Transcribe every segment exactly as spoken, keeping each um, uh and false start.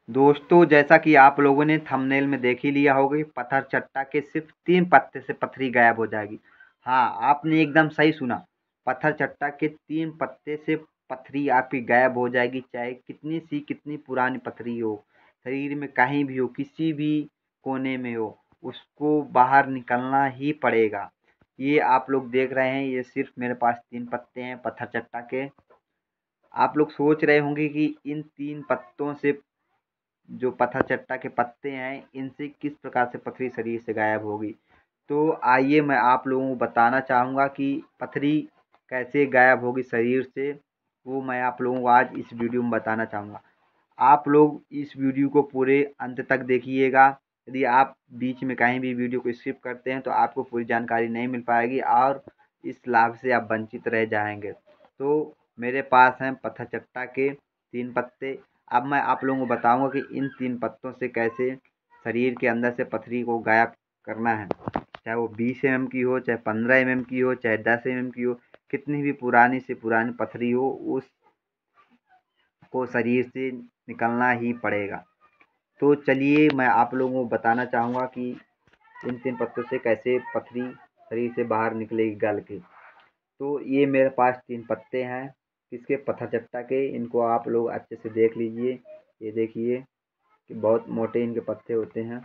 दोस्तों, जैसा कि आप लोगों ने थंबनेल में देख ही लिया होगा, पत्थर चट्टा के सिर्फ तीन पत्ते से पथरी गायब हो जाएगी। हाँ, आपने एकदम सही सुना। पत्थर चट्टा के तीन पत्ते से पथरी आपकी गायब हो जाएगी, चाहे कितनी सी कितनी पुरानी पथरी हो, शरीर में कहीं भी हो, किसी भी कोने में हो, उसको बाहर निकलना ही पड़ेगा। ये आप लोग देख रहे हैं, ये सिर्फ मेरे पास तीन पत्ते हैं पत्थर चट्टा के। आप लोग सोच रहे होंगे कि इन तीन पत्तों से, जो पत्थर चट्टा के पत्ते हैं, इनसे किस प्रकार से पथरी शरीर से गायब होगी। तो आइए मैं आप लोगों को बताना चाहूँगा कि पथरी कैसे गायब होगी शरीर से, वो मैं आप लोगों को आज इस वीडियो में बताना चाहूँगा। आप लोग इस वीडियो को पूरे अंत तक देखिएगा। यदि आप बीच में कहीं भी वीडियो को स्किप करते हैं तो आपको पूरी जानकारी नहीं मिल पाएगी और इस लाभ से आप वंचित रह जाएंगे। तो मेरे पास हैं पत्थर चट्टा के तीन पत्ते। अब मैं आप लोगों को बताऊंगा कि इन तीन पत्तों से कैसे शरीर के अंदर से पथरी को गायब करना है। चाहे वो बीस एम एम की हो, चाहे पंद्रह एम एम की हो, चाहे दस एम एम की हो, कितनी भी पुरानी से पुरानी पथरी हो, उस को शरीर से निकलना ही पड़ेगा। तो चलिए मैं आप लोगों को बताना चाहूँगा कि इन तीन पत्तों से कैसे पथरी शरीर से बाहर निकलेगी गल के। तो ये मेरे पास तीन पत्ते हैं किसके, पत्थर चट्टा के। इनको आप लोग अच्छे से देख लीजिए। ये देखिए कि बहुत मोटे इनके पत्ते होते हैं,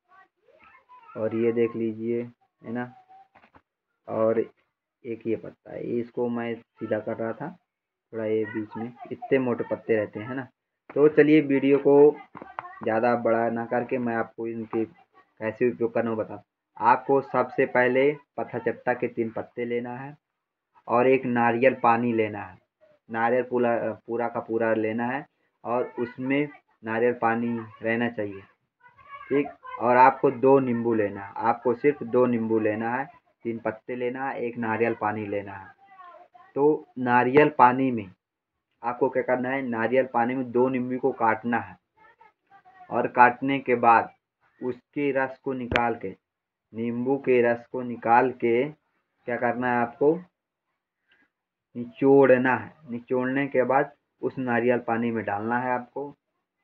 और ये देख लीजिए, है ना। और एक ये पत्ता है, इसको मैं सीधा कर रहा था, थोड़ा ये बीच में इतने मोटे पत्ते रहते हैं ना। तो चलिए वीडियो को ज़्यादा बड़ा ना करके मैं आपको इनके कैसे उपयोग करना बता। आपको सबसे पहले पत्थर चट्टा के तीन पत्ते लेना है और एक नारियल पानी लेना है। नारियल पूरा पूरा का पूरा लेना है और उसमें नारियल पानी रहना चाहिए, ठीक। और आपको दो नींबू लेना है, आपको सिर्फ दो नींबू लेना है। तीन पत्ते लेना है, एक नारियल पानी लेना है। तो नारियल पानी में आपको क्या करना है, नारियल पानी में दो नींबू को काटना है और काटने के बाद उसके रस को निकाल के, नींबू के रस को निकाल के क्या करना है, आपको निचोड़ना है। निचोड़ने के बाद उस नारियल पानी में डालना है आपको।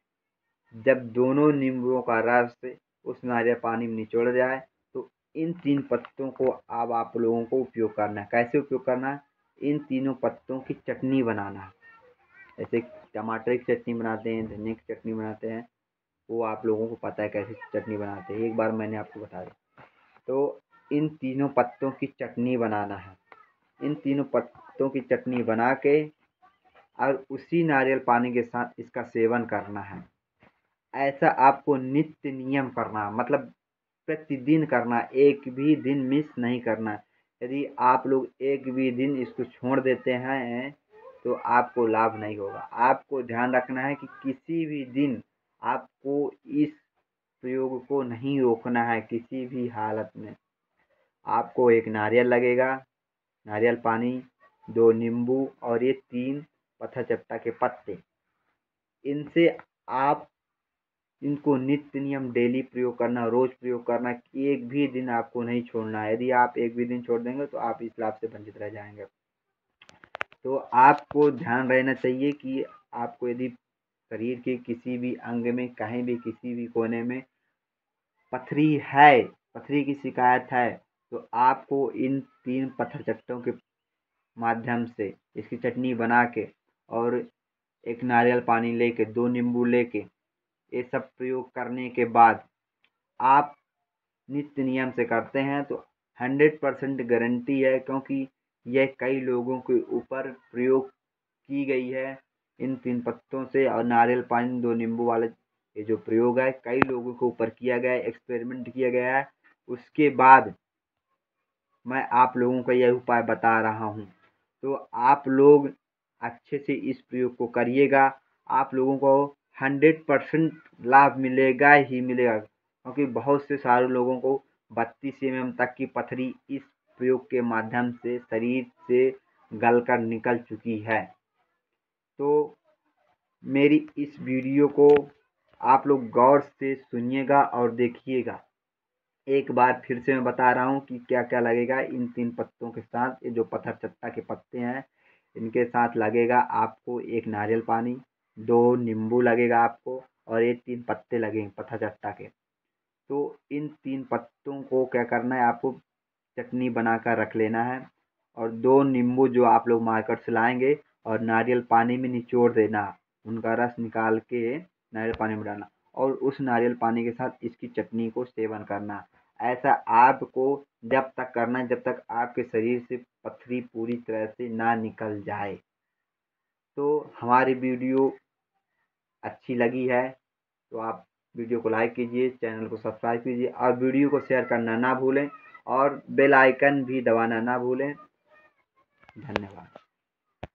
जब दोनों नींबुओं का रस उस नारियल पानी में निचोड़ जाए तो इन तीन पत्तों को अब आप लोगों को उपयोग करना है। कैसे उपयोग करना है, इन तीनों पत्तों की चटनी बनाना है। जैसे टमाटर की चटनी बनाते हैं, धनिया की चटनी बनाते हैं, वो आप लोगों को पता है कैसे चटनी बनाते हैं, एक बार मैंने आपको बता दिया। तो इन तीनों पत्तों की चटनी बनाना है। इन तीनों पत्तों की चटनी बना के और उसी नारियल पानी के साथ इसका सेवन करना है। ऐसा आपको नित्य नियम करना, मतलब प्रतिदिन करना, एक भी दिन मिस नहीं करना। यदि आप लोग एक भी दिन इसको छोड़ देते हैं तो आपको लाभ नहीं होगा। आपको ध्यान रखना है कि किसी भी दिन आपको इस प्रयोग को नहीं रोकना है। किसी भी हालत में आपको एक नारियल लगेगा, नारियल पानी, दो नींबू और ये तीन पत्थर चट्टा के पत्ते, इनसे आप इनको नित्य नियम डेली प्रयोग करना, रोज प्रयोग करना। एक भी दिन आपको नहीं छोड़ना है। यदि आप एक भी दिन छोड़ देंगे तो आप इस लाभ से वंचित रह जाएंगे। तो आपको ध्यान रहना चाहिए कि आपको यदि शरीर के किसी भी अंग में, कहीं भी, किसी भी कोने में पथरी है, पथरी की शिकायत है, तो आपको इन तीन पत्थर चट्टों के माध्यम से इसकी चटनी बना के और एक नारियल पानी लेके, दो नींबू लेके, ये सब प्रयोग करने के बाद आप नित्य नियम से करते हैं तो हंड्रेड परसेंट गारंटी है, क्योंकि यह कई लोगों के ऊपर प्रयोग की गई है। इन तीन पत्तों से और नारियल पानी, दो नींबू वाले ये जो प्रयोग है, कई लोगों के ऊपर किया गया है, एक्सपेरिमेंट किया गया है। उसके बाद मैं आप लोगों को यह उपाय बता रहा हूँ। तो आप लोग अच्छे से इस प्रयोग को करिएगा। आप लोगों को हंड्रेड परसेंट लाभ मिलेगा ही मिलेगा, क्योंकि बहुत से सारे लोगों को बत्तीस एम एम तक की पथरी इस प्रयोग के माध्यम से शरीर से गलकर निकल चुकी है। तो मेरी इस वीडियो को आप लोग गौर से सुनिएगा और देखिएगा। एक बार फिर से मैं बता रहा हूँ कि क्या क्या लगेगा इन तीन पत्तों के साथ। ये जो पत्थर चट्टा के पत्ते हैं, इनके साथ लगेगा आपको एक नारियल पानी, दो नींबू लगेगा आपको, और ये तीन पत्ते लगेंगे पत्थर चट्टा के। तो इन तीन पत्तों को क्या करना है, आपको चटनी बनाकर रख लेना है। और दो नींबू जो आप लोग मार्केट से लाएंगे और नारियल पानी में निचोड़ देना, उनका रस निकाल के नारियल पानी में डालना और उस नारियल पानी के साथ इसकी चटनी को सेवन करना। ऐसा आपको जब तक करना है जब तक आपके शरीर से पथरी पूरी तरह से ना निकल जाए। तो हमारी वीडियो अच्छी लगी है तो आप वीडियो को लाइक कीजिए, चैनल को सब्सक्राइब कीजिए और वीडियो को शेयर करना ना भूलें और बेल आइकन भी दबाना ना भूलें। धन्यवाद।